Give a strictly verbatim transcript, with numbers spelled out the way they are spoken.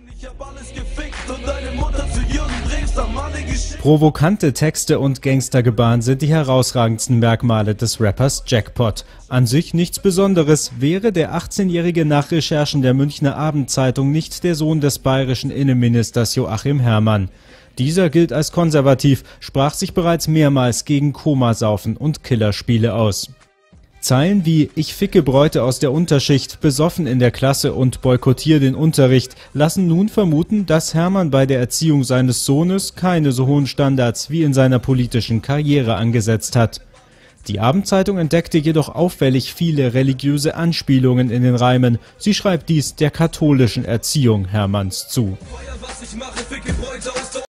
Provokante Texte und Gangstergebaren sind die herausragendsten Merkmale des Rappers Jackpot. An sich nichts Besonderes, wäre der achtzehnjährige nach Recherchen der Münchner Abendzeitung nicht der Sohn des bayerischen Innenministers Joachim Herrmann. Dieser gilt als konservativ, sprach sich bereits mehrmals gegen Komasaufen und Killerspiele aus. Zeilen wie „Ich ficke Bräute aus der Unterschicht, besoffen in der Klasse und boykottiere den Unterricht" lassen nun vermuten, dass Herrmann bei der Erziehung seines Sohnes keine so hohen Standards wie in seiner politischen Karriere angesetzt hat. Die Abendzeitung entdeckte jedoch auffällig viele religiöse Anspielungen in den Reimen. Sie schreibt dies der katholischen Erziehung Herrmanns zu.